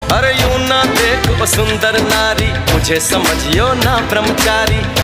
अरे यूं ना देख ओ सुंदर नारी, मुझे समझियो ना ब्रह्मचारी।